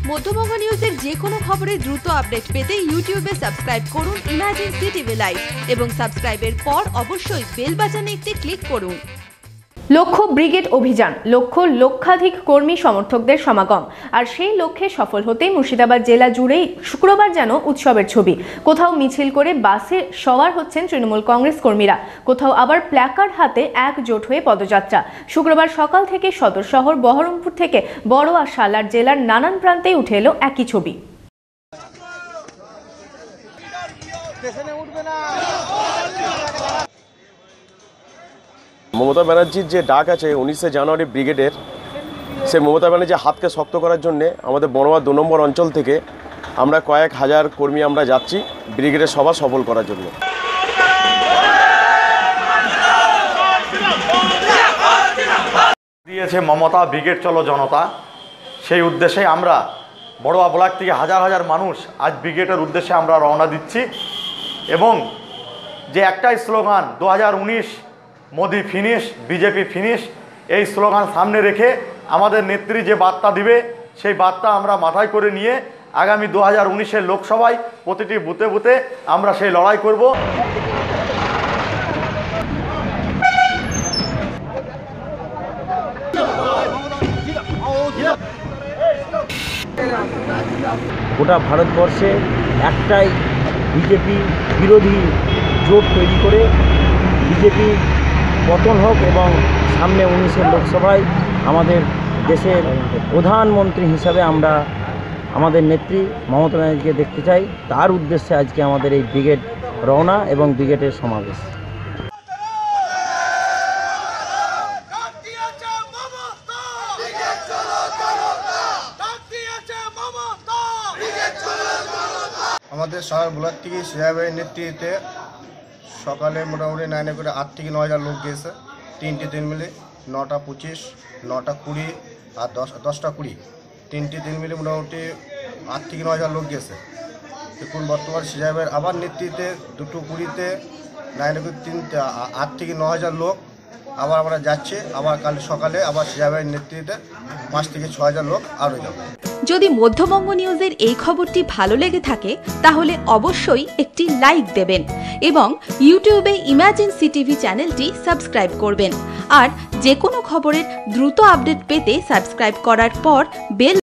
মধ্যবঙ্গ নিউজের যে কোনো খবরের দ্রুত আপডেট পেতে ইউটিউবে সাবস্ক্রাইব করুন ইমার্জেন্সি টিভি লাইভ এবং সাবস্ক্রাইবের পর অবশ্যই বেল বাটনে একটি ক্লিক করুন। লক্ষ্য ব্রিগেড অভিযান, লক্ষাধিক কর্মী সমর্থকদের সমাগম। আর সেই লক্ষ্যে সফল হতেই মুর্শিদাবাদ জেলা জুড়েই শুক্রবার যেন উৎসবের ছবি। কোথাও মিছিল করে বাসে সওয়ার হচ্ছেন তৃণমূল কংগ্রেস কর্মীরা, কোথাও আবার প্ল্যাকার্ড হাতে একজোট হয়ে পদযাত্রা। শুক্রবার সকাল থেকে সদর শহর বহরমপুর থেকে বড়ুয়া সালার জেলার নানান প্রান্তেই উঠে এলো একই ছবি। মমতা ব্যানার্জির যে ডাক আছে 19শে জানুয়ারি ব্রিগেডের, সে মমতা ব্যানার্জির হাতকে শক্ত করার জন্যে আমাদের বড়ুয়া 2 নম্বর অঞ্চল থেকে আমরা কয়েক হাজার কর্মী আমরা যাচ্ছি ব্রিগেডের সভা সফল করার জন্য। দিয়েছে মমতা ব্রিগেড চলো জনতা, সেই উদ্দেশ্যে আমরা বড়ুয়া ব্লক থেকে হাজার মানুষ আজ ব্রিগেডের উদ্দেশ্যে আমরা রওনা দিচ্ছি। এবং যে একটাই slogan 2019 Modi finish, BJP finish, এই স্লোগান সামনে রেখে আমাদের নেত্রী যে বার্তা দিবে সেই বার্তা আমরা মাথায় করে নিয়ে আগামী 2019-এর লোকসভায় প্রতিটি বুথে বুথে আমরা সেই লড়াই করব। গোটা ভারতবর্ষে একটাই বিজেপি বিরোধী জোট তৈরি করে বিজেপি পতন হোক এবং সামনে 19-এর লোকসভায় আমাদের দেশের প্রধানমন্ত্রী হিসাবে আমরা আমাদের নেত্রী মমতা ব্যানার্জিকে দেখতে চাই। তার উদ্দেশ্যে আজকে আমাদের এই ব্রিগেড রওনা এবং ব্রিগেডের সমাবেশ। আমাদের শহর ব্লক থেকে সিআইবির নেতৃত্বে সকালে মোটামুটি 9 করে 8 থেকে 9 হাজার লোক গিয়েছে। 3টি দিন মিলে 9টা 25, 9টা 20 আর 10টা 20, 3টি দিন মিলে মোটামুটি 8 থেকে 9 হাজার লোক গিয়েছে। এখন বর্তমান সিআইবির আবার নেতৃত্বে 2টো 20-তে 8 থেকে 9 হাজার লোক আবার আমরা যাচ্ছে। আবার কাল সকালে আবার সিআইবির নেতৃত্বে 5 থেকে 6 হাজার লোক আরও যাবে। যদি মধ্যবঙ্গ নিউজের এই খবরটি ভালো লেগে থাকে তাহলে অবশ্যই একটি লাইক দেবেন এবং ইউটিউবে ইমার্জেন্সি টিভি চ্যানেলটি সাবস্ক্রাইব করবেন। আর যে কোনো খবরের দ্রুত আপডেট পেতে সাবস্ক্রাইব করার পর বেল